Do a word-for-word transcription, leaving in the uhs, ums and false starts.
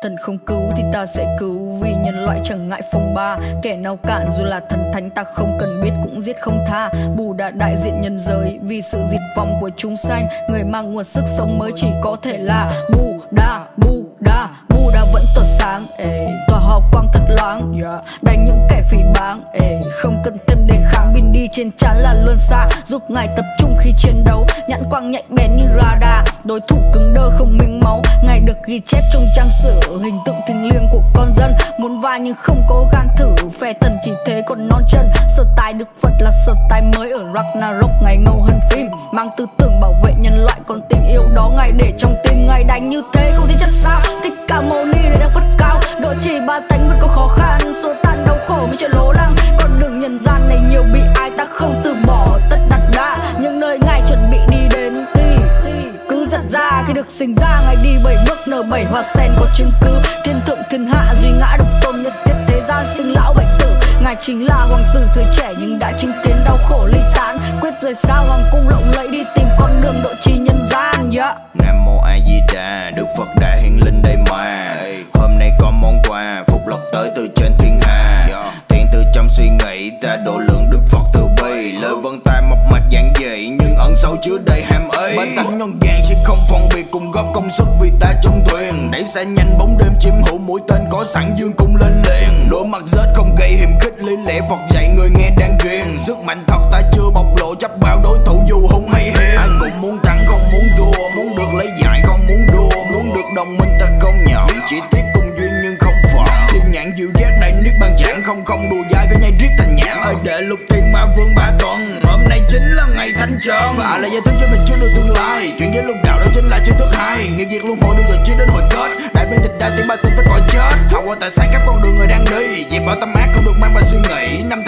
thần không cứu thì ta sẽ cứu, vì nhân loại chẳng ngại phong ba. Kẻ nào cản dù là thần thánh ta không cần biết cũng giết không tha. Buddha đại diện nhân giới vì sự diệt vong của chúng sanh. Người mang nguồn sức sống mới chỉ có thể là Buddha, Buddha, Buddha vẫn tỏa sáng, ê, tỏa hào quang thật loáng, yeah. Đánh những kẻ phỉ báng, ê, không cần thêm đề kháng. Pin đi trên trán là luôn xa, giúp ngài tập trung khi chiến đấu. Nhãn quang nhạy bén như radar, đối thủ cứng đơ không minh máu. Ngài được ghi chép trong trang sử, hình tượng thiêng liêng của con dân. Muốn vai nhưng không có gan thử, phe tần chỉ thế còn non chân. Sở tài Đức Phật là sở tài mới ở Ragnarok, ngài ngầu hơn phim. Mang tư tưởng bảo vệ nhân loại, còn tình yêu đó ngài để trong tim. Ngài đánh như thế không thấy chất sao, Thích Ca Mâu Ni này đang phất cao. Độ trì ba tánh vẫn có khó khăn, số tan đau khổ như chuyện lố lăng. Con đường nhân gian này nhiều bị ai ta không từ bỏ tất đặt đa. Nhưng nơi ngài chuẩn bị đi đến thì cứ giật ra khi được sinh ra. Ngài đi bảy bước nở bảy hoa sen có chứng cứ. Thiên thượng thiên hạ duy ngã độc tôn, nhất thiết thế gian sinh lão bệnh tử. Ngài chính là hoàng tử thời trẻ nhưng đã chứng kiến đau khổ ly tán. Quyết rời xa hoàng cung lộng lẫy đi tìm con đường độ trì nhân gian, yeah. Nam Mô A Di Đà, Đức Phật đã hiện linh đây mà. Hôm nay có món quà phúc lộc tới từ trên thiên hà. Thiện từ trong suy nghĩ ta độ lượng Đức Phật từ bi. Lời vân tay mộc mạch giản dị nhưng ẩn sâu chứa đầy hàm ý. Bản tánh nhân gian sẽ không phân biệt, cùng góp công sức vì ta trong thuyền. Đẩy xa nhanh bóng đêm chiếm hữu, mũi tên có sẵn dương cung lên liền. Đôi mặt rết không gây hiềm khích, lý lẽ Phật dạy người nghe đang ghiền. Sức mạnh thật ta chưa bộc lộ, chấp bao đối thủ dù hung hay hiền. Ai cũng muốn thắng không muốn thua, muốn được lấy giải không muốn đua. Muốn được đồng minh ta công nhận, chỉ tiếc cùng duyên nhưng không phận. Thiên nhãn dịu giác đại niết bàn chẳng, không không đùa dai có nhai riết thành nhãn. Ơi đệ lục thiên ma vương ba tuần, hôm nay chính là ngày thánh trơn. Và là giải thích cho mình chưa được tương lai, chuyện với lục đạo đó chính là chương thức hai. Nghiệp diệt luân hồi đưa rồi chưa đến hồi kết, đại biên tịch đa tiếng ba tuần tới cõi chết. Hậu quả tài sản các con đường người đang đi, dẹp bỏ tâm ác không được mang vào suy nghĩ. Năm